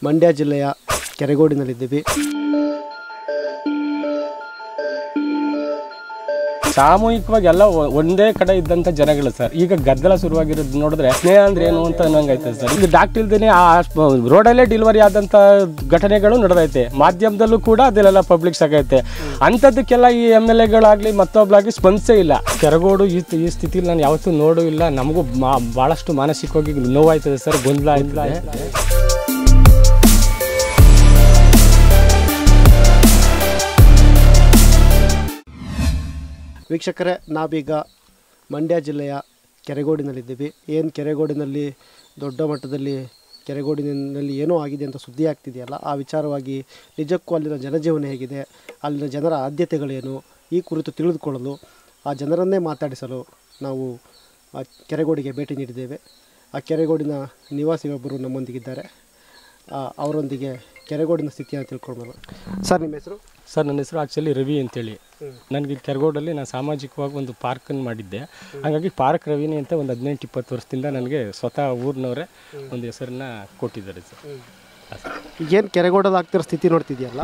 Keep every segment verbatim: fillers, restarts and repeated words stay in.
ಮಂಡ್ಯ ಜಿಲ್ಲೆಯ ಕೆರೆಗೋಡಿನಲ್ಲಿದ್ದೀವಿ. ಸಾಮೂಹಿಕವಾಗಿ ಎಲ್ಲ ಒಂದೇ ಕಡೆ ಇದ್ದಂಥ ಜನಗಳು ಸರ್. ಈಗ ಗದ್ದಲ ಶುರುವಾಗಿರೋದು ನೋಡಿದ್ರೆ ಸ್ನೇಹ ಅಂದ್ರೆ ಏನು ಅಂತ ಅನ್ನಂಗೈತೆ ಸರ್. ಈಗ ಡಾಕ್ಟರ್ ಇಲ್ದೇನೆ ಆ ರೋಡಲ್ಲೇ ಡೆಲಿವರಿ ಆದಂಥ ಘಟನೆಗಳು ನಡೆದೈತೆ. ಮಾಧ್ಯಮದಲ್ಲೂ ಕೂಡ ಅದೆಲ್ಲ ಪಬ್ಲಿಕ್ಸ್ ಆಗೈತೆ. ಅಂಥದ್ದಕ್ಕೆಲ್ಲ ಈ ಎಮ್ ಎಲ್ ಎಗಳಾಗಲಿ ಮತ್ತೊಬ್ಬಳಾಗಲಿ ಸ್ಪಂದಿಸೇ ಇಲ್ಲ. ಕೆರಗೋಡು ಈ ಈ ಸ್ಥಿತಿಲಿ ನಾನು ಯಾವತ್ತೂ ನೋಡೂ ಇಲ್ಲ. ನಮಗೂ ಭಾಳಷ್ಟು ಮಾನಸಿಕವಾಗಿ ನೋವಾಯ್ತದೆ ಸರ್, ಗೊಂದಲ ಆಯ್ತದೆ. ವೀಕ್ಷಕರೇ, ನಾವೀಗ ಮಂಡ್ಯ ಜಿಲ್ಲೆಯ ಕೆರೆಗೋಡಿನಲ್ಲಿದ್ದೀವಿ. ಏನು ಕೆರೆಗೋಡಿನಲ್ಲಿ ದೊಡ್ಡ ಮಟ್ಟದಲ್ಲಿ ಕೆರೆಗೋಡಿನಲ್ಲಿ ಏನೋ ಆಗಿದೆ ಅಂತ ಸುದ್ದಿ ಆಗ್ತಿದೆಯಲ್ಲ, ಆ ವಿಚಾರವಾಗಿ ನಿಜಕ್ಕೂ ಅಲ್ಲಿನ ಜನಜೀವನ ಹೇಗಿದೆ, ಅಲ್ಲಿನ ಜನರ ಆದ್ಯತೆಗಳೇನು, ಈ ಕುರಿತು ತಿಳಿದುಕೊಳ್ಳಲು ಆ ಜನರನ್ನೇ ಮಾತಾಡಿಸಲು ನಾವು ಆ ಕೆರೆಗೋಡಿಗೆ ಭೇಟಿ ನೀಡಿದ್ದೇವೆ. ಆ ಕೆರೆಗೋಡಿನ ನಿವಾಸಿಯೊಬ್ಬರು ನಮ್ಮೊಂದಿಗಿದ್ದಾರೆ. ಅವರೊಂದಿಗೆ ಕೆರೆಗೋಡಿನ ಸ್ಥಿತಿಯನ್ನು ತಿಳ್ಕೊಳ್ಬೋದು. ಸರ್, ನಿಮ್ಮ ಹೆಸರು? ಸರ್, ನನ್ನ ಹೆಸರು ಆ್ಯಕ್ಚುಲಿ ರವಿ ಅಂತೇಳಿ. ನನಗೆ ಕೆರಗೋಡಲ್ಲಿ ನಾನು ಸಾಮಾಜಿಕವಾಗಿ ಒಂದು ಪಾರ್ಕನ್ನು ಮಾಡಿದ್ದೆ. ಹಾಗಾಗಿ ಪಾರ್ಕ್ ರವಿನಿ ಅಂತ ಒಂದು ಹದಿನೆಂಟು ಇಪ್ಪತ್ತು ವರ್ಷದಿಂದ ನನಗೆ ಸ್ವತಃ ಊರಿನವರೇ ಒಂದು ಹೆಸರನ್ನ ಕೊಟ್ಟಿದ್ದಾರೆ ಸರ್. ಏನು ಕೆರೆಗೋಡಲ್ಲಿ ಆಗ್ತಿರೋ ಸ್ಥಿತಿ ನೋಡ್ತಿದೆಯಲ್ಲ,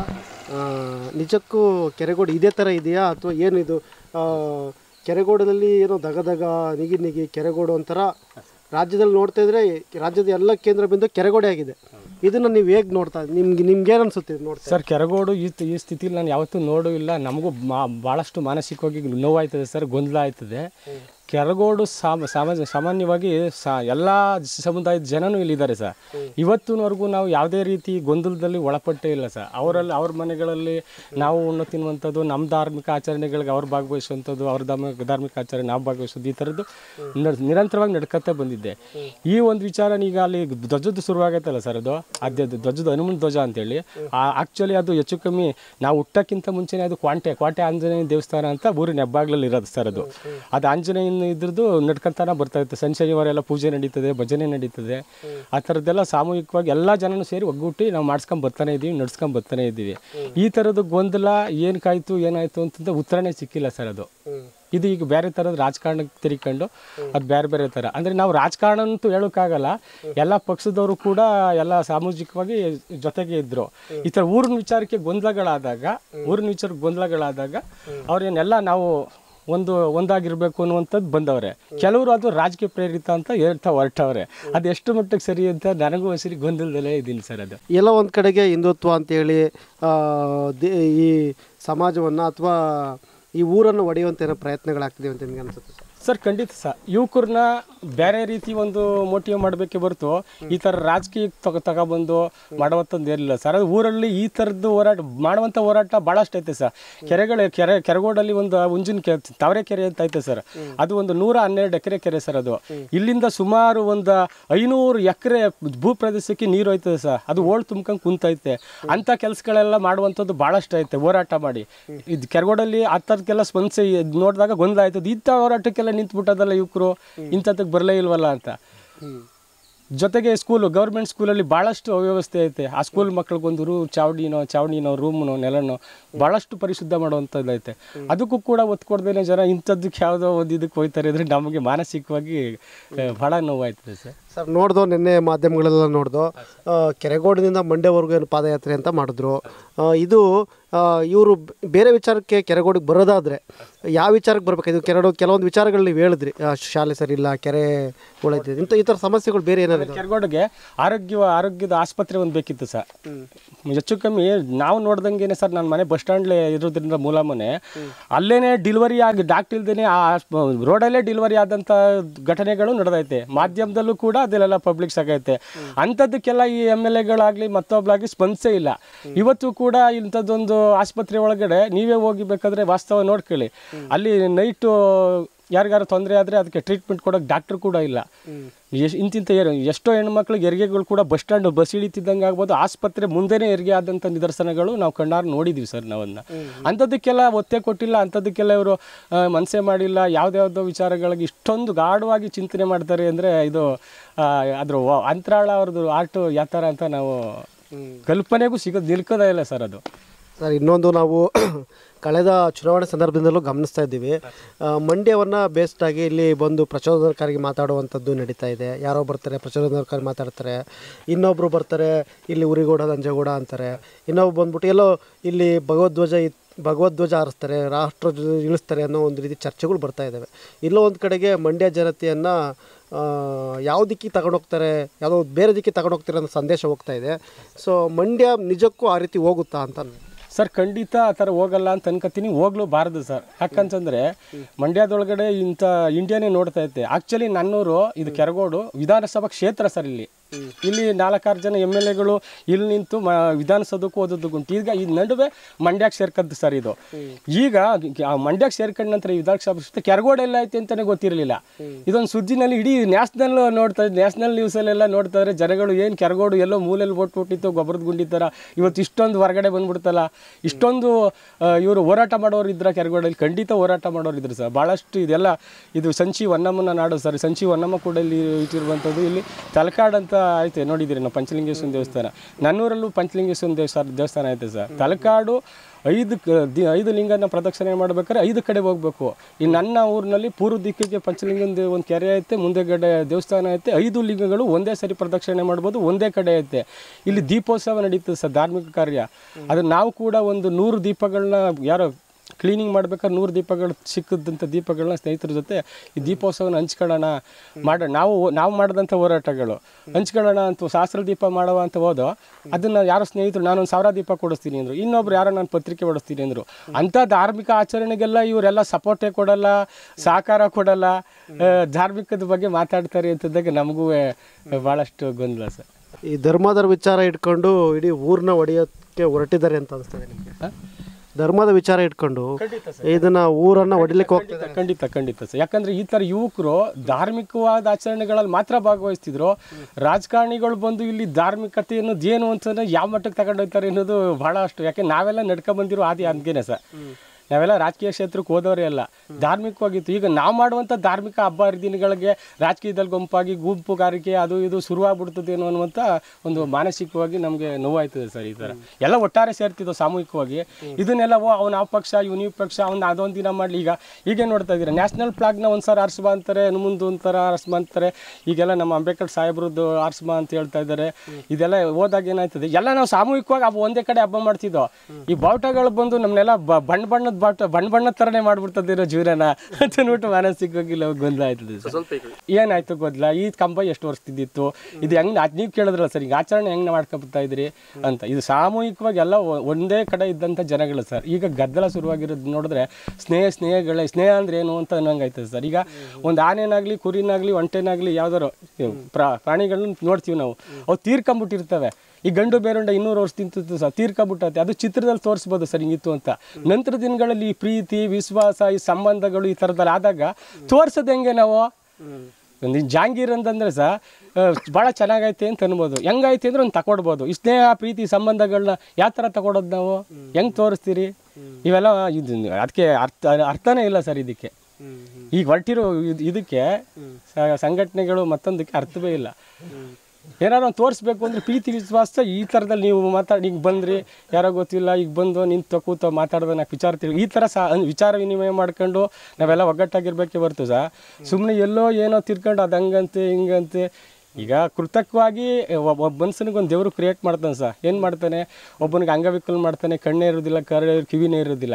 ನಿಜಕ್ಕೂ ಕೆರೆಗೋಡು ಇದೇ ಥರ ಇದೆಯಾ ಅಥವಾ ಏನು ಇದು? ಕೆರೆಗೋಡದಲ್ಲಿ ಏನೋ ದಗದಗ ನಿಗಿ ನಿಗಿ ಕೆರೆಗೋಡು ಒಂಥರ ರಾಜ್ಯದಲ್ಲಿ ನೋಡ್ತಾ ಇದ್ರೆ ರಾಜ್ಯದ ಎಲ್ಲ ಕೇಂದ್ರ ಬಿಂದು ಕೆರೆಗೋಡೆ ಆಗಿದೆ. ಇದನ್ನು ನೀವು ಹೇಗೆ ನೋಡ್ತಾ ನಿಮ್ಗೆ ನಿಮ್ಗೇನು ಅನಿಸುತ್ತೆ ನೋಡ್ತಾ? ಸರ್, ಕೆರಗೋಡು ಈ ಈ ಸ್ಥಿತಿಲಿ ನಾನು ಯಾವತ್ತೂ ನೋಡೂ ಇಲ್ಲ. ನಮಗೂ ಮಾ ಭಾಳಷ್ಟು ಮಾನಸಿಕವಾಗಿ ನೋವಾಯ್ತದೆ ಸರ್, ಗೊಂದಲ ಆಯ್ತದೆ. ಕೆರಗೋಡು ಸಾಮ ಸಾಮಾಜ ಸಾಮಾನ್ಯವಾಗಿ ಸಾ ಎಲ್ಲ ಸಮುದಾಯದ ಜನನೂ ಇಲ್ಲಿದ್ದಾರೆ ಸರ್. ಇವತ್ತಿನವರೆಗೂ ನಾವು ಯಾವುದೇ ರೀತಿ ಗೊಂದಲದಲ್ಲಿ ಒಳಪಟ್ಟೇ ಇಲ್ಲ ಸರ್. ಅವರಲ್ಲಿ ಅವ್ರ ಮನೆಗಳಲ್ಲಿ ನಾವು ಉಣ್ಣು ತಿನ್ನುವಂಥದ್ದು, ನಮ್ಮ ಧಾರ್ಮಿಕ ಆಚರಣೆಗಳಿಗೆ ಅವ್ರು ಭಾಗವಹಿಸುವಂಥದ್ದು, ಅವ್ರ ಧಾರ್ಮಿಕ ಧಾರ್ಮಿಕ ಆಚರಣೆ ನಾವು ಭಾಗವಹಿಸೋದು, ಈ ಥರದ್ದು ನಿರಂತರವಾಗಿ ನಡ್ಕತ್ತೆ ಬಂದಿದ್ದೆ. ಈ ಒಂದು ವಿಚಾರ ಈಗ ಅಲ್ಲಿ ಧ್ವಜದ್ದು ಶುರುವಾಗೈತಲ್ಲ ಸರ್, ಅದು ಅದೇ ಧ್ವಜದ ಹನುಮನ್ ಧ್ವಜ ಅಂತೇಳಿ. ಆ್ಯಕ್ಚುಲಿ ಅದು ಹೆಚ್ಚು ಕಮ್ಮಿ ನಾವು ಹುಟ್ಟಕ್ಕಿಂತ ಮುಂಚೆನೇ ಅದು ಕ್ವಾಂಟೆ ಕ್ವಾಟೆ ಆಂಜನೇಯ ದೇವಸ್ಥಾನ ಅಂತ ಊರಿನ ಹೆಬ್ಬಾಗ್ಲಲ್ಲಿ ಇರೋದು ಸರ್. ಅದು ಅದು ಆಂಜನೇಯ ಇದ್ರದ್ದು ನಡ್ಕೊಂತಾನೆ ಬರ್ತಾ ಇರುತ್ತೆ. ಶನಿ ಶನಿವಾರ ಎಲ್ಲ ಪೂಜೆ ನಡೀತದೆ, ಭಜನೆ ನಡೀತದೆ. ಆ ಥರದ್ದೆಲ್ಲ ಸಾಮೂಹಿಕವಾಗಿ ಎಲ್ಲ ಜನನು ಸೇರಿ ಒಗ್ಗೂಟಿ ನಾವು ಮಾಡಿಸ್ಕೊಂಡ್ ಬರ್ತಾನೆ ಇದ್ದೀವಿ, ನಡ್ಸ್ಕೊಂಡ್ ಬರ್ತಾನೆ ಇದ್ದೀವಿ. ಈ ಥರದ್ದು ಗೊಂದಲ ಏನಕ್ಕಾಯ್ತು ಏನಾಯ್ತು ಅಂತಂದ್ರೆ ಉತ್ತರನೇ ಸಿಕ್ಕಿಲ್ಲ ಸರ್. ಅದು ಇದು ಈಗ ಬೇರೆ ಥರದ ರಾಜಕಾರಣಕ್ಕೆ ತಿರ್ಕೊಂಡು ಅದು ಬೇರೆ ಬೇರೆ ಥರ. ಅಂದರೆ ನಾವು ರಾಜಕಾರಣ ಅಂತೂ ಹೇಳೋಕ್ಕಾಗಲ್ಲ. ಎಲ್ಲ ಪಕ್ಷದವರು ಕೂಡ ಎಲ್ಲ ಸಾಮಾಜಿಕವಾಗಿ ಜೊತೆಗೆ ಇದ್ದರು. ಈ ಥರ ಊರಿನ ವಿಚಾರಕ್ಕೆ ಗೊಂದಲಗಳಾದಾಗ ಊರಿನ ವಿಚಾರಕ್ಕೆ ಗೊಂದಲಗಳಾದಾಗ ಅವ್ರೇನೆಲ್ಲ ನಾವು ಒಂದು ಒಂದಾಗಿರ್ಬೇಕು ಅನ್ನುವಂಥದ್ದು ಬಂದವ್ರೆ. ಕೆಲವರು ಅದು ರಾಜಕೀಯ ಪ್ರೇರಿತ ಅಂತ ಹೇಳ್ತಾ ಹೊರಟವ್ರೆ. ಅದು ಎಷ್ಟು ಮಟ್ಟಿಗೆ ಸರಿ ಅಂತ ನನಗೂ ಸರಿ ಗೊಂದಲದಲ್ಲೇ ಇದ್ದೀನಿ ಸರ್. ಅದು ಎಲ್ಲ ಒಂದು ಕಡೆಗೆ ಹಿಂದುತ್ವ ಅಂತೇಳಿ ಈ ಸಮಾಜವನ್ನು ಅಥವಾ ಈ ಊರನ್ನು ಒಡೆಯುವಂಥ ಏನೋ ಪ್ರಯತ್ನಗಳಾಗ್ತಿದೆ ಅಂತ ನಿಮ್ಗೆ ಅನಿಸುತ್ತೆ ಸರ್? ಸರ್, ಖಂಡಿತ ಸರ್. ಯುವಕರನ್ನ ಬೇರೆ ರೀತಿ ಒಂದು ಮೋಟಿವ್ ಮಾಡಬೇಕೆ ಹೊರತು ಈ ಥರ ರಾಜಕೀಯಕ್ಕೆ ತಗೊ ತಗೊಬಂದು ಮಾಡುವಂಥದ್ದು ಏನಿಲ್ಲ ಸರ್. ಅದು ಊರಲ್ಲಿ ಈ ಥರದ್ದು ಹೋರಾಟ ಮಾಡುವಂಥ ಹೋರಾಟ ಭಾಳಷ್ಟು ಐತೆ ಸರ್. ಕೆರೆಗಳು ಕೆರೆ ಕೆರೆಗೋಡಲ್ಲಿ ಒಂದು ಉಂಜಿನ ಕೆ ತಾವರೆ ಕೆರೆ ಅಂತ ಐತೆ ಸರ್. ಅದು ಒಂದು ನೂರ ಹನ್ನೆರಡು ಎಕರೆ ಕೆರೆ ಸರ್. ಅದು ಇಲ್ಲಿಂದ ಸುಮಾರು ಒಂದು ಐನೂರು ಎಕರೆ ಭೂ ಪ್ರದೇಶಕ್ಕೆ ನೀರು ಐತದೆ ಸರ್. ಅದು ಓಳ್ ತುಂಬ್ಕೊಂಡು ಕುಂತೈತೆ. ಅಂಥ ಕೆಲಸಗಳೆಲ್ಲ ಮಾಡುವಂಥದ್ದು ಭಾಳಷ್ಟು ಐತೆ ಹೋರಾಟ ಮಾಡಿ. ಇದು ಕೆರೆಗೋಡಲ್ಲಿ ಆ ಥರಕ್ಕೆಲ್ಲ ಸ್ಪಂದಿಸಿ ನೋಡಿದಾಗ ಗೊಂದಲ ಆಯ್ತದೆ. ಇಂಥ ಹೋರಾಟಕ್ಕೆಲ್ಲ ನಿಂತ್ಬಿಟ್ಟದಲ್ಲ ಯುವಕರು, ಇಂಥದ್ದಕ್ಕೆ ಬರಲೇ ಇಲ್ವಲ್ಲ ಅಂತ. ಜೊತೆಗೆ ಸ್ಕೂಲು ಗೌರ್ಮೆಂಟ್ ಸ್ಕೂಲಲ್ಲಿ ಭಾಳಷ್ಟು ಅವ್ಯವಸ್ಥೆ ಐತೆ. ಆ ಸ್ಕೂಲ್ ಮಕ್ಳಿಗೊಂದು ರೂ ಚಾವಡಿನೋ ಚಾವಣಿನೋ ರೂಮ್ನೋ ನೆಲನೋ ಭಾಳಷ್ಟು ಪರಿಶುದ್ಧ ಮಾಡುವಂಥದ್ದು ಐತೆ. ಅದಕ್ಕೂ ಕೂಡ ಒತ್ತು ಕೊಡ್ದೇನೆ ಜನ ಇಂಥದ್ದಕ್ಕೆ ಯಾವುದೋ ಒಂದು ಇದಕ್ಕೆ ಹೋಗ್ತಾರೆ ಅಂದರೆ ನಮಗೆ ಮಾನಸಿಕವಾಗಿ ಭಾಳ ನೋವಾಯ್ತದೆ ಸರ್. ಸರ್, ನೋಡ್ದೋ ನಿನ್ನೆ ಮಾಧ್ಯಮಗಳೆಲ್ಲ ನೋಡ್ದೋ ಕೆರೆಗೋಡಿನಿಂದ ಮಂಡ್ಯವರೆಗೂ ಏನು ಪಾದಯಾತ್ರೆ ಅಂತ ಮಾಡಿದ್ರು. ಇದು ಇವರು ಬೇರೆ ವಿಚಾರಕ್ಕೆ ಕೆರೆಗೋಡಿಗೆ ಬರೋದಾದರೆ ಯಾವ ವಿಚಾರಕ್ಕೆ ಬರ್ಬೇಕು? ಇದು ಕೆರೆ ಕೆಲವೊಂದು ವಿಚಾರಗಳು ನೀವು ಹೇಳಿದ್ರಿ, ಶಾಲೆ ಸರಿ ಇಲ್ಲ, ಕೆರೆ ಉಳಿದಿದೆ, ಇಂಥ ಈ ಥರ ಸಮಸ್ಯೆಗಳು ಬೇರೆ ಏನಾದ್ರು? ಕೆರೆಗೋಡಿಗೆ ಆರೋಗ್ಯ ಆರೋಗ್ಯದ ಆಸ್ಪತ್ರೆ ಒಂದು ಬೇಕಿತ್ತು ಸರ್. ಹೆಚ್ಚು ಕಮ್ಮಿ ನಾವು ನೋಡ್ದಂಗೆ ಸರ್, ನನ್ನ ಮನೆ ಬಸ್ ಸ್ಟ್ಯಾಂಡ್ಲೇ ಇರೋದ್ರಿಂದ ಮೂಲ ಮನೆ ಅಲ್ಲೇನೆ ಡಿಲಿವರಿ ಆಗಿ ಡಾಕ್ಟರ್ ಇಲ್ದೇನೆ ಆ ರೋಡಲ್ಲೇ ಡಿಲಿವರಿ ಆದಂಥ ಘಟನೆಗಳು ನಡೆದೈತೆ. ಮಾಧ್ಯಮದಲ್ಲೂ ಕೂಡ ಅದೆಲ್ಲ ಪಬ್ಲಿಕ್ಸ್ ಆಗೈತೆ. ಅಂಥದ್ದಕ್ಕೆಲ್ಲ ಈ ಎಮ್ ಎಲ್ ಎಗಳಾಗಲಿ ಮತ್ತೊಬ್ಬಳಾಗಲಿ ಸ್ಪಂದಿಸೇ ಇಲ್ಲ. ಇವತ್ತು ಕೂಡ ಇಂಥದ್ದೊಂದು ಆಸ್ಪತ್ರೆ ಒಳಗಡೆ ನೀವೇ ಹೋಗಿ ಬೇಕಾದ್ರೆ ವಾಸ್ತವ ನೋಡ್ಕೊಳ್ಳಿ. ಅಲ್ಲಿ ನೈಟು ಯಾರಿಗಾರು ತೊಂದರೆ ಆದರೆ ಅದಕ್ಕೆ ಟ್ರೀಟ್ಮೆಂಟ್ ಕೊಡೋಕೆ ಡಾಕ್ಟರ್ ಕೂಡ ಇಲ್ಲ. ಎಸ್ ಇಂತಿಂಥ ಎಷ್ಟೋ ಹೆಣ್ಮಕ್ಳಿಗೆ ಹೆರಿಗೆಗಳು ಕೂಡ ಬಸ್ ಸ್ಟ್ಯಾಂಡ್ ಬಸ್ ಇಳಿತಿದ್ದಂಗೆ ಆಗ್ಬೋದು, ಆಸ್ಪತ್ರೆ ಮುಂದೆನೇ ಹೆರಿಗೆ ಆದಂಥ ನಿದರ್ಶನಗಳು ನಾವು ಕಣ್ಣಾರು ನೋಡಿದ್ದೀವಿ ಸರ್. ನಾವನ್ನ ಅಂಥದ್ದಕ್ಕೆಲ್ಲ ಒತ್ತೆ ಕೊಟ್ಟಿಲ್ಲ, ಅಂಥದ್ದಕ್ಕೆಲ್ಲ ಇವರು ಮನಸ್ಸೇ ಮಾಡಿಲ್ಲ. ಯಾವುದ್ಯಾವುದೋ ವಿಚಾರಗಳಿಗೆ ಇಷ್ಟೊಂದು ಗಾಢವಾಗಿ ಚಿಂತನೆ ಮಾಡ್ತಾರೆ ಅಂದರೆ ಇದು ಅದ್ರ ಅಂತರಾಳ ಅವ್ರದ್ದು ಆರ್ಟು ಯಾವ ಥರ ಅಂತ ನಾವು ಕಲ್ಪನೆಗೂ ಸಿಗೋದು ನಿಲ್ಕೋದೇ ಇಲ್ಲ ಸರ್. ಅದು ಸರ್ ಇನ್ನೊಂದು ನಾವು ಕಳೆದ ಚುನಾವಣೆ ಸಂದರ್ಭದಲ್ಲೂ ಗಮನಿಸ್ತಾ ಇದ್ದೀವಿ, ಮಂಡ್ಯವನ್ನು ಬೇಸ್ಡಾಗಿ ಇಲ್ಲಿ ಬಂದು ಪ್ರಚೋದನಕಾರಿಗೆ ಮಾತಾಡುವಂಥದ್ದು ನಡೀತಾ ಇದೆ. ಯಾರೋ ಬರ್ತಾರೆ ಪ್ರಚೋದನಕಾರಿ ಮಾತಾಡ್ತಾರೆ, ಇನ್ನೊಬ್ಬರು ಬರ್ತಾರೆ ಇಲ್ಲಿ ಉರಿಗೌಡ ನಂಜೇಗೌಡ ಅಂತಾರೆ, ಇನ್ನೊಬ್ಬರು ಬಂದ್ಬಿಟ್ಟು ಎಲ್ಲೋ ಇಲ್ಲಿ ಭಗವದ್ಧ್ವಜ ಭಗವದ್ಧ್ವಜ ಹಾರಿಸ್ತಾರೆ, ರಾಷ್ಟ್ರಧ್ವಜ ಇಳಿಸ್ತಾರೆ ಅನ್ನೋ ಒಂದು ರೀತಿ ಚರ್ಚೆಗಳು ಬರ್ತಾ ಇದ್ದಾವೆ. ಇಲ್ಲೋ ಒಂದು ಕಡೆಗೆ ಮಂಡ್ಯ ಜನತೆಯನ್ನು ಯಾವ ದಿಕ್ಕಿಗೆ ತಗೊಂಡೋಗ್ತಾರೆ, ಯಾವುದೋ ಬೇರೆ ದಿಕ್ಕಿಗೆ ತಗೊಂಡೋಗ್ತಾರೆ ಅನ್ನೋ ಸಂದೇಶ ಹೋಗ್ತಾ ಇದೆ. ಸೊ ಮಂಡ್ಯ ನಿಜಕ್ಕೂ ಆ ರೀತಿ ಹೋಗುತ್ತಾ ಅಂತ ಸರ್? ಖಂಡಿತ ಆ ಥರ ಹೋಗಲ್ಲ ಅಂತ ಅನ್ಕೋತೀನಿ, ಹೋಗ್ಲೂಬಾರ್ದು ಸರ್. ಯಾಕಂತಂದರೆ ಮಂಡ್ಯದೊಳಗಡೆ ಇಂಥ ಇಂಡಿಯಾನೇ ನೋಡ್ತಾ ಇದ್ದೆ. ಆ್ಯಕ್ಚುಲಿ ನನ್ನೂರು ಇದು ಕೆರಗೋಡು ವಿಧಾನಸಭಾ ಕ್ಷೇತ್ರ ಸರ್. ಇಲ್ಲಿ ಇಲ್ಲಿ ನಾಲ್ಕಾರು ಜನ ಎಮ್ ಎಲ್ ಎಗಳು ಇಲ್ಲಿ ನಿಂತು ಮ ವಿಧಾನಸೌಧಕ್ಕೂ ಓದೋದು ಗುಂಟು. ಈಗ ಈ ನಡುವೆ ಮಂಡ್ಯಕ್ಕೆ ಸೇರ್ಕದ್ದು ಸರ್ ಇದು. ಈಗ ಮಂಡ್ಯಕ್ಕೆ ಸೇರ್ಕೊಂಡ ನಂತರ ವಿಧಾನಸಭಾ ಕೆರಗೋಡೆಲ್ಲ ಐತೆ ಅಂತಲೇ ಗೊತ್ತಿರಲಿಲ್ಲ. ಇದೊಂದು ಸುದ್ದಿನಲ್ಲಿ ಇಡೀ ನ್ಯಾಷನಲ್ ನೋಡ್ತಾ ಇದ್ದು, ನ್ಯಾಷನಲ್ ನ್ಯೂಸಲ್ಲೆಲ್ಲ ನೋಡ್ತಾ ಇದ್ರೆ ಜನಗಳು ಏನು ಕೆರಗೋಡು ಎಲ್ಲೋ ಮೂಲೆಯಲ್ಲಿ ಬಿಟ್ಟಿತ್ತು ಗೊಬ್ಬರದ ಗುಂಡಿತ್ತಾರ, ಇವತ್ತು ಇಷ್ಟೊಂದು ಹೊರಗಡೆ ಬಂದ್ಬಿಡ್ತಲ್ಲ, ಇಷ್ಟೊಂದು ಇವರು ಹೋರಾಟ ಮಾಡೋರು ಇದ್ರ ಕೆರಗೋಡಲ್ಲಿ. ಖಂಡಿತ ಹೋರಾಟ ಮಾಡೋರು ಇದ್ರು ಸರ್ ಭಾಳಷ್ಟು. ಇದೆಲ್ಲ ಇದು ಸಂಚಿ ಹೊನ್ನಮ್ಮನ ನಾಡು ಸರ್. ಸಂಚಿ ಹೊನ್ನಮ್ಮ ಕೂಡ ಇಲ್ಲಿ ಇಟ್ಟಿರುವಂಥದ್ದು. ಇಲ್ಲಿ ತಲಕಾಡು ಅಂತ ಐತೆ ನೋಡಿದ್ದೀರಿ ನಾವು, ಪಂಚಲಿಂಗೇಶ್ವರ ದೇವಸ್ಥಾನ. ನನ್ನೂರಲ್ಲೂ ಪಂಚಲಿಂಗೇಶ್ವರ ದೇವಸ್ಥಾನ ದೇವಸ್ಥಾನ ಐತೆ ಸರ್. ತಲಕಾಡು ಐದು ದಿ ಐದು ಲಿಂಗನ ಪ್ರದಕ್ಷಿಣೆ ಮಾಡ್ಬೇಕಾದ್ರೆ ಐದು ಕಡೆ ಹೋಗ್ಬೇಕು. ಈ ನನ್ನ ಊರಿನಲ್ಲಿ ಪೂರ್ವ ದಿಕ್ಕಿಗೆ ಪಂಚಲಿಂಗದ ಒಂದು ಕೆರೆ ಐತೆ, ಮುಂದೆಗಡೆ ದೇವಸ್ಥಾನ ಐತೆ. ಐದು ಲಿಂಗಗಳು ಒಂದೇ ಸರಿ ಪ್ರದಕ್ಷಿಣೆ ಮಾಡ್ಬೋದು, ಒಂದೇ ಕಡೆ ಐತೆ. ಇಲ್ಲಿ ದೀಪೋತ್ಸವ ನಡೀತದೆ ಸರ್, ಧಾರ್ಮಿಕ ಕಾರ್ಯ. ಅದು ನಾವು ಕೂಡ ಒಂದು ನೂರು ದೀಪಗಳನ್ನ ಯಾರೋ ಕ್ಲೀನಿಂಗ್ ಮಾಡ್ಬೇಕಾದ್ರೆ ನೂರು ದೀಪಗಳು ಸಿಕ್ಕಿದಂಥ ದೀಪಗಳನ್ನ ಸ್ನೇಹಿತರ ಜೊತೆ ಈ ದೀಪೋತ್ಸವನ ಹಂಚ್ಕೊಳ್ಳೋಣ ಮಾಡ ನಾವು ನಾವು ಮಾಡಿದಂಥ ಹೋರಾಟಗಳು ಹಂಚ್ಕೊಳ್ಳೋಣ ಅಂತ ಶಾಸ್ತ್ರ ದೀಪ ಮಾಡುವ ಅಂತ ಹೋದೋ ಅದನ್ನು ಯಾರೋ ಸ್ನೇಹಿತರು ನಾನೊಂದು ಸಾವಿರ ದೀಪ ಕೊಡಿಸ್ತೀನಿ ಅಂದರು, ಇನ್ನೊಬ್ರು ಯಾರೋ ನಾನು ಪತ್ರಿಕೆ ಹೊಡಿಸ್ತೀನಿ ಅಂದರು. ಅಂಥ ಧಾರ್ಮಿಕ ಆಚರಣೆಗೆಲ್ಲ ಇವರೆಲ್ಲ ಸಪೋರ್ಟೇ ಕೊಡಲ್ಲ, ಸಹಕಾರ ಕೊಡಲ್ಲ, ಧಾರ್ಮಿಕದ ಬಗ್ಗೆ ಮಾತಾಡ್ತಾರೆ ಅಂತಂದಾಗ ನಮಗೂ ಭಾಳಷ್ಟು ಗೊಂದಲ ಸರ್. ಈ ಧರ್ಮದ ವಿಚಾರ ಇಟ್ಕೊಂಡು ಇಡೀ ಊರನ್ನ ಒಡೆಯೋಕ್ಕೆ ಹೊರಟಿದ್ದಾರೆ ಅಂತ ಅನಿಸ್ತದೆ ನಿಮಗೆ? ಧರ್ಮದ ವಿಚಾರ ಇಟ್ಕೊಂಡು ಇದನ್ನ ಊರನ್ನ ಹೊಡಿಲಿಕ್ಕೆ ಹೋಗ್ತಾರೆ. ಖಂಡಿತ ಖಂಡಿತ ಸರ್. ಯಾಕಂದ್ರೆ ಈ ತರ ಯುವಕರು ಧಾರ್ಮಿಕವಾದ ಆಚರಣೆಗಳಲ್ಲಿ ಮಾತ್ರ ಭಾಗವಹಿಸ್ತಿದ್ರು. ರಾಜಕಾರಣಿಗಳು ಬಂದು ಇಲ್ಲಿ ಧಾರ್ಮಿಕತೆ ಅನ್ನೋದು ಏನು ಅಂತಂದ್ರೆ ಯಾವ ಮಟ್ಟಕ್ಕೆ ತಗೊಂಡೋಗ್ತಾರೆ ಅನ್ನೋದು ಬಹಳ ಅಷ್ಟು. ಯಾಕೆ ನಾವೆಲ್ಲ ನಡ್ಕೊಂಡ್ ಬಂದಿರೋ ಆದಿ ಹಂಗೇನೆ ಸರ್. ನಾವೆಲ್ಲ ರಾಜಕೀಯ ಕ್ಷೇತ್ರಕ್ಕೆ ಹೋದವರೇ ಅಲ್ಲ, ಧಾರ್ಮಿಕವಾಗಿತ್ತು. ಈಗ ನಾವು ಮಾಡುವಂಥ ಧಾರ್ಮಿಕ ಹಬ್ಬ ಹರಿದಿನಗಳಿಗೆ ರಾಜಕೀಯದಲ್ಲಿ ಗುಂಪಾಗಿ ಗುಂಪುಗಾರಿಕೆ ಅದು ಇದು ಶುರುವಾಗ್ಬಿಡ್ತದೇನೋ ಅನ್ನುವಂಥ ಒಂದು ಮಾನಸಿಕವಾಗಿ ನಮಗೆ ನೋವಾಯ್ತದೆ ಸರ್. ಈ ಥರ ಎಲ್ಲ ಒಟ್ಟಾರೆ ಸೇರ್ತಿದ್ದೋ ಸಾಮೂಹಿಕವಾಗಿ. ಇದನ್ನೆಲ್ಲ ಓ ಅವ್ನು ಆ ಪಕ್ಷ ಇವ್ನು ಈ ಪಕ್ಷ ಅವ್ನು ಅದೊಂದು ದಿನ ಮಾಡಲಿ. ಈಗ ಈಗೇ ನೋಡ್ತಾ ಇದ್ದೀರಾ, ನ್ಯಾಷನಲ್ ಫ್ಲಾಗ್ನ ಒಂದು ಸಲ ಆರಿಸ್ಬಾ ಅಂತಾರೆ, ಮುಂದೆ ಒಂಥರ ಆರಿಸ್ಬಾ ಅಂತಾರೆ. ಈಗೆಲ್ಲ ನಮ್ಮ ಅಂಬೇಡ್ಕರ್ ಸಾಹೇಬ್ರದ್ದು ಆರಿಸ್ಬಾ ಅಂತ ಹೇಳ್ತಾ ಇದ್ದಾರೆ. ಇದೆಲ್ಲ ಹೋದಾಗ ಏನಾಯ್ತದೆ, ಎಲ್ಲ ನಾವು ಸಾಮೂಹಿಕವಾಗಿ ಹಬ್ಬ ಒಂದೇ ಕಡೆ ಹಬ್ಬ ಮಾಡ್ತಿದ್ದೋ. ಈ ಬಾವುಟಗಳು ಬಂದು ನಮ್ಮನ್ನೆಲ್ಲ ಬಣ್ಣ ಬಣ್ಣದ ಬಾಟ ಬಣ್ಣ ಬಣ್ಣ ಥರನೇ ಮಾಡ್ಬಿಡ್ತದಿರೋ ಜೀವನ ಅಂತ ಅಂದ್ಬಿಟ್ಟು ಮಾನಸಿಕವಾಗಿ ಗೊಂದಲ ಆಯ್ತದೆ ಸರ್. ಏನಾಯ್ತು ಗೊಂದಲ? ಈ ಕಂಬ ಎಷ್ಟು ವರ್ಷದಿತ್ತು, ಇದು ಹೆಂಗೆ ಅದು ನೀವು ಕೇಳಿದ್ರಲ್ಲ ಸರ್, ಈಗ ಆಚರಣೆ ಹೆಂಗೆ ಮಾಡ್ಕೊಳ್ತಾ ಇದ್ರಿ ಅಂತ. ಇದು ಸಾಮೂಹಿಕವಾಗಿ ಎಲ್ಲ ಒಂದೇ ಕಡೆ ಇದ್ದಂಥ ಜನಗಳು ಸರ್. ಈಗ ಗದ್ದಲ ಶುರುವಾಗಿರೋದು ನೋಡಿದ್ರೆ ಸ್ನೇಹ ಸ್ನೇಹಗಳೇ ಸ್ನೇಹ ಅಂದ್ರೆ ಏನು ಅಂತ ಅನ್ನಂಗೆ ಆಯ್ತದೆ ಸರ್. ಈಗ ಒಂದು ಆನೆನಾಗಲಿ ಕುರಿನಾಗಲಿ ಒಂಟೆನಾಗಲಿ ಯಾವ್ದಾರು ಪ್ರಾಣಿಗಳನ್ನ ನೋಡ್ತೀವಿ ನಾವು, ಅವು ತೀರ್ಕೊಂಬಿಟ್ಟಿರ್ತವೆ. ಈ ಗಂಡು ಬೇರುಂಡ ಇನ್ನೂರು ವರ್ಷ ತಿಂತಿತ್ತು ಸರ್, ತೀರ್ಕೊಂಬಿಟ್ಟೈತೆ. ಅದು ಚಿತ್ರದಲ್ಲಿ ತೋರಿಸ್ಬೋದು ಸರ್ ಹಿಂಗಿತ್ತು ಅಂತ. ನಂತರ ದಿನಗಳಲ್ಲಿ ಈ ಪ್ರೀತಿ ವಿಶ್ವಾಸ ಈ ಸಂಬಂಧಗಳು ಈ ಥರದಲ್ಲಿ ಆದಾಗ ತೋರ್ಸೋದು ಹೆಂಗೆ ನಾವು? ಒಂದು ಜಾಂಗೀರ್ ಅಂತಂದರೆ ಸರ್ ಭಾಳ ಚೆನ್ನಾಗೈತೆ ಅಂತ ಅನ್ಬೋದು. ಹೆಂಗೈತೆ ಅಂದ್ರೆ ಒಂದು ತಗೊಡ್ಬೋದು. ಈ ಸ್ನೇಹ ಪ್ರೀತಿ ಸಂಬಂಧಗಳನ್ನ ಯಾವ ಥರ ತಗೊಡೋದು ನಾವು? ಹೆಂಗೆ ತೋರಿಸ್ತೀರಿ? ಇವೆಲ್ಲ ಇದು ಅದಕ್ಕೆ ಅರ್ಥ ಅರ್ಥನೇ ಇಲ್ಲ ಸರ್ ಇದಕ್ಕೆ. ಈಗ ಹೊರಟಿರೋ ಇದಕ್ಕೆ ಸಂಘಟನೆಗಳು ಮತ್ತೊಂದಕ್ಕೆ ಅರ್ಥವೇ ಇಲ್ಲ. ಏನಾರು ಒಂದು ತೋರಿಸ್ಬೇಕು ಅಂದರೆ ಪ್ರೀತಿ ವಿಶ್ವಾಸ ಈ ಥರದಲ್ಲಿ ನೀವು ಮಾತಾಡಿ ಈಗ ಬಂದ್ರಿ ಯಾರೋ ಗೊತ್ತಿಲ್ಲ ಈಗ ಬಂದು ನಿಂತು ಕೂತ ಮಾತಾಡ್ದೆ ನಾಲ್ಕು ವಿಚಾರ ತಿಳಿ ಈ ಥರ ಸಹ ವಿಚಾರ ವಿನಿಮಯ ಮಾಡ್ಕೊಂಡು ನಾವೆಲ್ಲ ಒಗ್ಗಟ್ಟಾಗಿರ್ಬೇಕೇ ಬರ್ತು ಸಹ ಸುಮ್ಮನೆ ಎಲ್ಲೋ ಏನೋ ತಿರ್ಕೊಂಡು ಅದು ಹಂಗಂತೆ ಹಿಂಗಂತೆ. ಈಗ ಕೃತಕವಾಗಿ ಒಬ್ಬ ಮನುಷ್ಯನಿಗೆ ಒಂದು ದೇವರು ಕ್ರಿಯೇಟ್ ಮಾಡ್ತಾನೆ ಸಹ. ಏನು ಮಾಡ್ತಾನೆ? ಒಬ್ಬನಿಗೆ ಅಂಗವಿಕಲ ಮಾಡ್ತಾನೆ, ಕಣ್ಣೇ ಇರೋದಿಲ್ಲ, ಕರೆ ಕಿವಿನೇ ಇರೋದಿಲ್ಲ.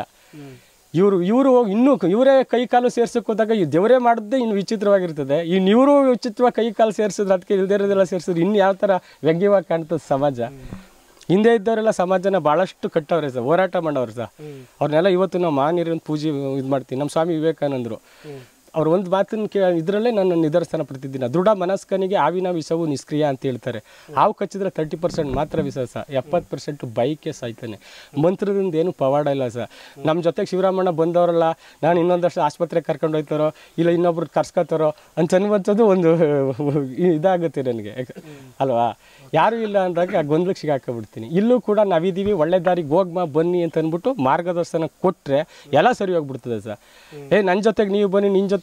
ಇವರು ಇವರು ಇನ್ನೂ ಇವರೇ ಕೈ ಕಾಲು ಸೇರ್ಸಕ್ಕೆ ಹೋದಾಗ ಈ ದೇವರೇ ಮಾಡಿದ್ದೆ ಇನ್ನು ವಿಚಿತ್ರವಾಗಿರ್ತದೆ. ಇನ್ನು ಇವರು ವಿಚಿತ್ರವಾಗಿ ಕೈ ಕಾಲು ಸೇರಿಸಿದ್ರೆ ಅದಕ್ಕೆ ಇಲ್ದೇ ಇರೋದೆಲ್ಲ ಸೇರಿಸಿದ್ರೆ ಇನ್ನು ಯಾವ ಥರ ವ್ಯಂಗ್ಯವಾಗಿ ಕಾಣ್ತದೆ ಸಮಾಜ. ಹಿಂದೆ ಇದ್ದವರೆಲ್ಲ ಸಮಾಜನ ಭಾಳಷ್ಟು ಕಟ್ಟವ್ರೆ ಸರ್, ಹೋರಾಟ ಮಾಡೋರು ಸರ್. ಅವ್ರನ್ನೆಲ್ಲ ಇವತ್ತು ನಾವು ಮಾನ್ಯರ ಪೂಜೆ ಇದು ಮಾಡ್ತೀವಿ. ನಮ್ಮ ಸ್ವಾಮಿ ವಿವೇಕಾನಂದರು ಅವ್ರು ಒಂದು ಮಾತನ್ನು ಕೇ ಇದರಲ್ಲೇ ನನ್ನ ನಿದರ್ಶನ ಪ್ರತಿದಿನ ದೃಢ ಮನಸ್ಕನಿಗೆ ಹಾವಿನ ವಿಷವು ನಿಷ್ಕ್ರಿಯ ಅಂತ ಹೇಳ್ತಾರೆ. ಹಾವು ಕಚ್ಚಿದ್ರೆ ತರ್ಟಿ ಪರ್ಸೆಂಟ್ ಮಾತ್ರ ವಿಷ ಸಹ, ಎಪ್ಪತ್ತು ಪರ್ಸೆಂಟು ಬೈಕೆ ಸಾಯ್ತಾನೆ. ಮಂತ್ರದಿಂದ ಏನು ಪವಾಡ ಇಲ್ಲ ಸರ್. ನಮ್ಮ ಜೊತೆಗೆ ಶಿವರಾಮಣ್ಣ ಬಂದವರಲ್ಲ, ನಾನು ಇನ್ನೊಂದಷ್ಟು ಆಸ್ಪತ್ರೆಗೆ ಕರ್ಕೊಂಡು ಹೋಗ್ತಾರೋ ಇಲ್ಲ ಇನ್ನೊಬ್ರು ಕರ್ಸ್ಕೊತಾರೋ ಅಂತ ಅನ್ನುವಂಥದ್ದು ಒಂದು ಇದಾಗುತ್ತೆ ನನಗೆ ಅಲ್ವಾ. ಯಾರೂ ಇಲ್ಲ ಅಂದಾಗ ಗೊಂದಲಕ್ಕೆ ಸಿಗಾಕೊಂಡ್ಬಿಡ್ತೀನಿ. ಇಲ್ಲೂ ಕೂಡ ನಾವಿದ್ದೀವಿ, ಒಳ್ಳೆ ದಾರಿಗೆ ಹೋಗ್ಮಾ ಬನ್ನಿ ಅಂತ ಅಂದ್ಬಿಟ್ಟು ಮಾರ್ಗದರ್ಶನ ಕೊಟ್ಟರೆ ಎಲ್ಲ ಸರಿ ಹೋಗ್ಬಿಡ್ತದೆ ಸರ್. ಏ ನನ್ನ ಜೊತೆಗೆ ನೀವು ಬನ್ನಿ, ನಿನ್ನ ಜೊತೆ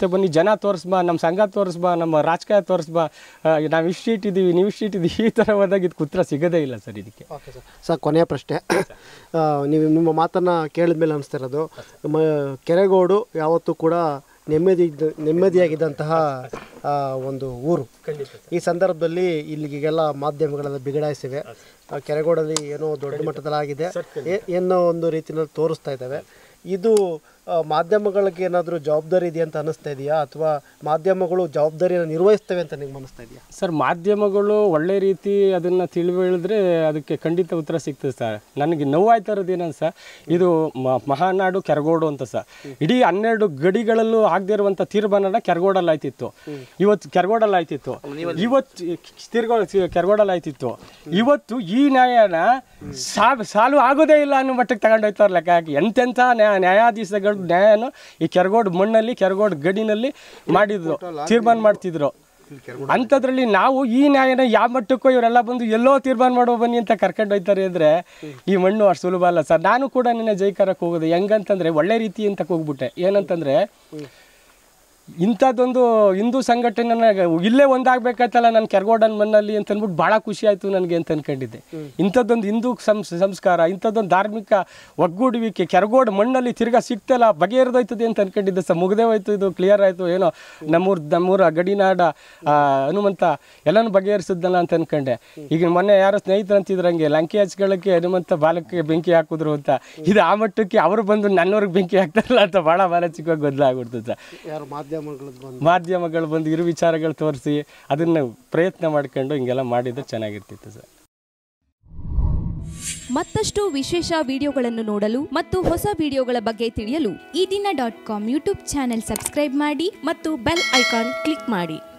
ಜೊತೆ ಬನ್ನಿ, ಜನ ತೋರಿಸ್ಬಾ, ನಮ್ಮ ಸಂಘ ತೋರಿಸ್ಬಾ, ನಮ್ಮ ರಾಜಕೀಯ ತೋರಿಸ್ಬಾ, ನಾವು ಇಷ್ಟು ಇಟ್ಟಿದ್ದೀವಿ ನೀವು ಇಷ್ಟು ಇಟ್ಟಿದ್ದೀವಿ, ಈ ಥರ ಹೋದಾಗ ಇದಕ್ಕೆ ಉತ್ತರ ಸಿಗೋದೇ ಇಲ್ಲ ಸರ್ ಇದಕ್ಕೆ. Okay sir. ಸರ್ ಕೊನೆಯ ಪ್ರಶ್ನೆ, ನೀವು ನಿಮ್ಮ ಮಾತನ್ನು ಕೇಳಿದ ಮೇಲೆ ಅನಿಸ್ತಾ ಇರೋದು, ನಮ್ಮ ಕೆರೆಗೋಡು ಯಾವತ್ತೂ ಕೂಡ ನೆಮ್ಮದಿ ನೆಮ್ಮದಿಯಾಗಿದ್ದಂತಹ ಒಂದು ಊರು. ಈ ಸಂದರ್ಭದಲ್ಲಿ ಇಲ್ಲಿಗೆಲ್ಲ ಮಾಧ್ಯಮಗಳೆಲ್ಲ ಬಿಗಡಾಯಿಸಿವೆ, ಕೆರೆಗೋಡಲ್ಲಿ ಏನೋ ದೊಡ್ಡ ಮಟ್ಟದಲ್ಲಾಗಿದೆ ಏನೋ ಒಂದು ರೀತಿಯಲ್ಲಿ ತೋರಿಸ್ತಾ ಇದ್ದಾವೆ. ಇದು ಮಾಧ್ಯಮಗಳಿಗೆ ಏನಾದರೂ ಜವಾಬ್ದಾರಿ ಇದೆ ಅಂತ ಅನ್ನಿಸ್ತಾ ಇದೆಯಾ, ಅಥವಾ ಮಾಧ್ಯಮಗಳು ಜವಾಬ್ದಾರಿಯನ್ನು ನಿರ್ವಹಿಸ್ತವೆ ಅಂತ ನಿಮ್ಗೆ ಅನ್ನಿಸ್ತಾ ಇದೆಯಾ? ಸರ್, ಮಾಧ್ಯಮಗಳು ಒಳ್ಳೆ ರೀತಿ ಅದನ್ನು ತಿಳಿಹೇಳಿದ್ರೆ ಅದಕ್ಕೆ ಖಂಡಿತ ಉತ್ತರ ಸಿಗ್ತದೆ ಸರ್. ನನಗೆ ನೋವಾಯ್ತಾ ಇರೋದು ಏನಂತ ಸರ್, ಇದು ಮಹಾನಾಡು ಕೆರಗೋಡು ಅಂತ ಸರ್. ಇಡೀ ಹನ್ನೆರಡು ಗಡಿಗಳಲ್ಲೂ ಆಗದೇ ಇರುವಂಥ ತೀರ್ಮಾನ ಕೆರಗೋಡಲ್ಲಿ ಆಯ್ತಿತ್ತು, ಇವತ್ತು ಕೆರಗೋಡಲ್ಲಿ ಆಯ್ತಿತ್ತು, ಇವತ್ತು ತೀರ್ಗೋ ಕೆರಗೋಡಲ್ಲಿ ಆಯ್ತಿತ್ತು. ಇವತ್ತು ಈ ನ್ಯಾಯನ ಸಾ ಸಾಲು ಆಗೋದೇ ಇಲ್ಲ ಅನ್ನೋ ಮಟ್ಟಕ್ಕೆ ತಗೊಂಡೋಯ್ತಾರ ಲೆಕ್ಕ ಹಾಕಿ. ಎಂತೆಂಥ ನ್ಯಾಯ ನ್ಯಾಯಾಧೀಶಗಳು ನ್ಯಾಯನು ಈ ಕೆರಗೋಡು ಮಣ್ಣಲ್ಲಿ ಕೆರಗೋಡು ಗಡಿನಲ್ಲಿ ಮಾಡಿದ್ರು, ತೀರ್ಮಾನ ಮಾಡ್ತಿದ್ರು. ಅಂಥದ್ರಲ್ಲಿ ನಾವು ಈ ನ್ಯಾಯನ ಯಾವ ಮಟ್ಟಕ್ಕೂ ಇವರೆಲ್ಲ ಬಂದು ಎಲ್ಲೋ ತೀರ್ಮಾನ ಮಾಡೋ ಬನ್ನಿ ಅಂತ ಕರ್ಕೊಂಡು ಹೋಗ್ತಾರೆ ಅಂದರೆ ಈ ಮಣ್ಣು ಅಷ್ಟು ಸುಲಭ ಅಲ್ಲ ಸರ್. ನಾನು ಕೂಡ ನಿನ್ನೆ ಜೈಕಾರಕ್ಕೆ ಹೋಗೋದು ಹೆಂಗಂತಂದರೆ ಒಳ್ಳೆ ರೀತಿ ಅಂತ ಹೋಗ್ಬಿಟ್ಟೆ. ಏನಂತಂದರೆ ಇಂಥದ್ದೊಂದು ಹಿಂದೂ ಸಂಘಟನೆ ಇಲ್ಲೇ ಒಂದಾಗಬೇಕಾಯ್ತಲ್ಲ ನನ್ನ ಕೆರಗೋಡನ ಮಣ್ಣಲ್ಲಿ ಅಂತ ಅಂದ್ಬಿಟ್ಟು ಭಾಳ ಖುಷಿ ಆಯಿತು ನನಗೆ ಅಂತ ಅನ್ಕೊಂಡಿದ್ದೆ. ಇಂಥದ್ದೊಂದು ಹಿಂದೂ ಸಂಸ್ ಸಂಸ್ಕಾರ ಇಂಥದ್ದೊಂದು ಧಾರ್ಮಿಕ ಒಗ್ಗೂಡುವಿಕೆ ಕೆರಗೋಡು ಮಣ್ಣಲ್ಲಿ ತಿರ್ಗಾ ಸಿಗ್ತಲ್ಲ, ಬಗೆಹರಿದೋಯ್ತದೆ ಅಂತ ಅನ್ಕೊಂಡಿದ್ದೆ ಸರ್. ಮುಗ್ದೇ ಹೋಯ್ತು, ಇದು ಕ್ಲಿಯರ್ ಆಯಿತು, ಏನೋ ನಮ್ಮೂರ ನಮ್ಮೂರ ಗಡಿನಾಡ ಹನುಮಂತ ಎಲ್ಲನೂ ಬಗೆಹರಿಸಿದ್ದಲ್ಲ ಅಂತ ಅನ್ಕೊಂಡೆ. ಈಗ ಮೊನ್ನೆ ಯಾರೋ ಸ್ನೇಹಿತರು ಅಂತಿದ್ರಂಗೆ ಲಂಕೆ ಹಚ್ಕೊಳ್ಳೋಕ್ಕೆ ಹನುಮಂತ ಬಾಲಕ್ಕೆ ಬೆಂಕಿ ಹಾಕಿದ್ರು ಅಂತ. ಇದು ಆ ಮಟ್ಟಕ್ಕೆ ಅವರು ಬಂದು ನನ್ನವ್ರಿಗೆ ಬೆಂಕಿ ಹಾಕ್ತಾರಲ್ಲ ಅಂತ ಭಾಳ ಮಾನಸಿಕವಾಗಿ ಗೊಂದಲ ಆಗ್ಬಿಡ್ತದೆ ಸರ್. ಯಾರು ಮಾಧ್ಯಮ ಮಾಧ್ಯಮಗಳು ಬಂದು ಇರು ವಿಚಾರಗಳು ತೋರಿಸಿ ಅದನ್ನು ಪ್ರಯತ್ನ ಮಾಡ್ಕೊಂಡು ಹಿಂಗೆಲ್ಲ ಮಾಡಿದ್ರೆ ಚೆನ್ನಾಗಿರ್ತಿತ್ತು ಸರ್. ಮತ್ತಷ್ಟು ವಿಶೇಷ ವಿಡಿಯೋಗಳನ್ನು ನೋಡಲು ಮತ್ತು ಹೊಸ ವಿಡಿಯೋಗಳ ಬಗ್ಗೆ ತಿಳಿಯಲು Ee Dina dot com YouTube channel subscribe ಮಾಡಿ ಮತ್ತು ಬೆಲ್ ಐಕಾನ್ ಕ್ಲಿಕ್ ಮಾಡಿ.